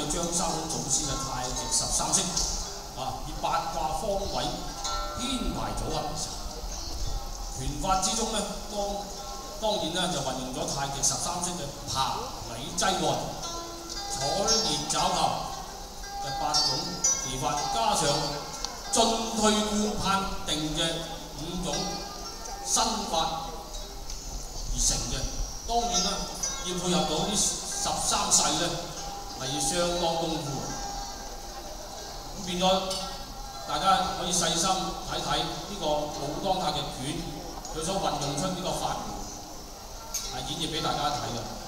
張三祖先嘅太極13式以八卦方位編排組合。拳法之中咧，當然咧就運用咗太極13式嘅爬、履、擠、按、採、挒、抓、扣嘅8種技法，加上進退顧盼定嘅5種身法而成嘅。當然啦，要配合到呢13勢咧，係相當功夫。咁變咗大家可以細心睇睇呢個武當太極拳，佢所運用出呢個法門係演繹俾大家睇嘅。